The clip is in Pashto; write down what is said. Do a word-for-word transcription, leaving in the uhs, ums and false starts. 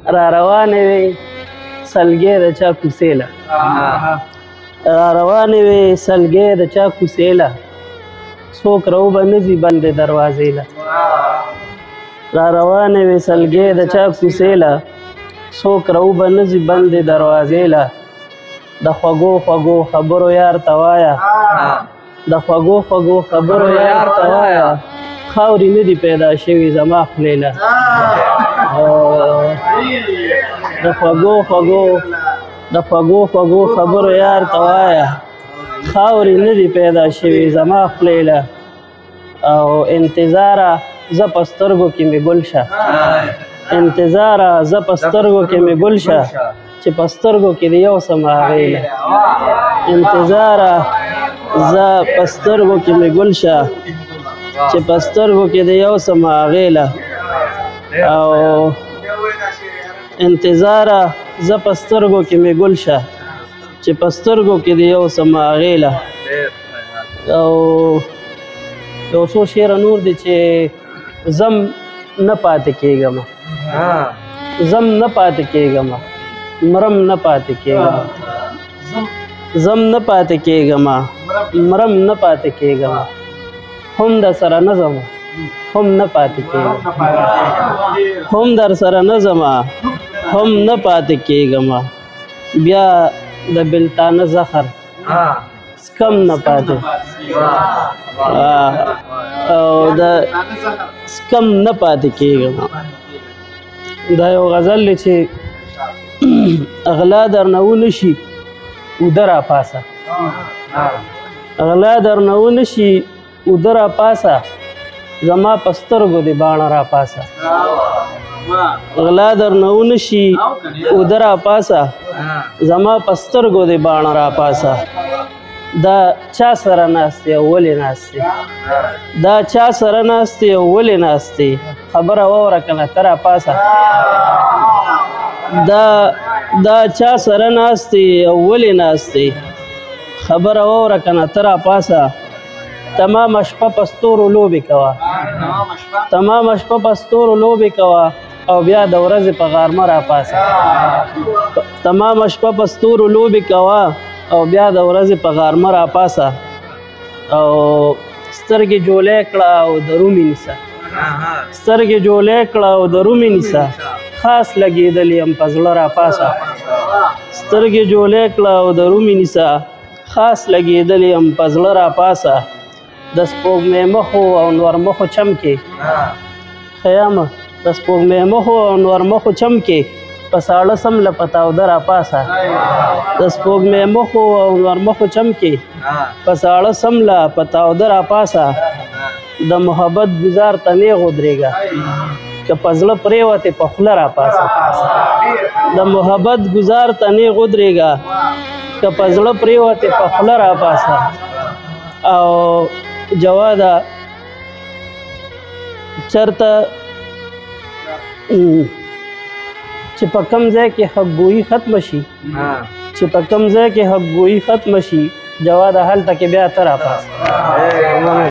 را روانې وې سلګۍ د چا کوڅې له را روانې وې سلګۍ د چا کوڅې له څوک راوبه نه ځي بندې دروازې له را روانې وې سلګۍ د چا کوڅې له څوک راوبه نه ځي بندې دروازې له د خوږو خوږو خبرو یار ته وایه د خوږو خوږو خبرو یار ته وایه خاورې نه دي پیدا شوي زما خولې له د خوږو خوږو د خوږو خوږو خبرو یار ته وایه خاورې نه دي پیدا شوي زما خولې له او انتظاره زه په سترګو کې مې ګل شه انتظاره زه په سترګو کې مې ګل شه چې په سترګو کې د یو څه هغې له انتظاره زه په سترګو کې مې ګل شه چې په سترګو کې د یو څه هغې له او انتظاره زه په سترګو کې مې ګل شه چې په سترګو کې د یو څه هغې له او یو څو شعره نور دي چې زم نه پاتې کېږم زم نه پاتې کېږم مرم نه پاتې کېږم زم نه پاتې کېږم مرم نه پاتې کېږم هم در سره نه ځم هم نه پاتې کېږم هم در سره نه ځم هم نه پاتې کېږم بیا د بلتانه زخر کم نه پاتې او د کم نه پاتې کېږم دا یو غزل دی چې اغلا درنه ونه شي اوده راپاسه اغلا درنه ونه شي اوده راپاسه زما په سترګو دې باڼه راپاسه اغلا درنه ونه شي اوده راپاسه زما په سترګو دې باڼه راپاسه دا چا سره ناستې او ولې ناستې دا چا سره ناستې او ولې ناستې خبره واوره که نه ته راپاسه دا دا چا سره ناستې او ولې ناستې خبره واوره که نه ته راپاسه تمامه شپه په ستورو لوبې کوه تمامه شپه په ستورو لوبې کوه او بیا د ورځې په غارمه راپاسه تمامه شپه په ستورو لوبې کوه او بیا د ورځې په غارمه راپاسه او سترګې جولې کړه او د رومې نیسه سترګې جولې کړه او د رومې نیسه خاص لګېدلې یم په زړه راپاسه سترګې جولې کړه او د رومې نیسه خاص لګېدلې یم په زړه راپاسه د سپوږمۍ مخو او نور مخو چم کې خیامه د سپوږمۍ مخو او نور مخو چم کې په ساړه سم له په تاوده راپاسه د سپوږمۍ مخو او نور مخو چم کې په ساړه سم له په تاوده راپاسه د محبت ګزار ته نیغ ودرېږه که په زړه پرېوتې په خوله راپاسه د محبت ګزار ته نیغ ودرېږه که په زړه پرېوتې په خوله راپاسه او جواده چېرته چې په کم ځای کې حقګویي ختمه شي چې په کم ځای کې حقګویي ختمه شي جواده هلته کې بیا ته راپاسه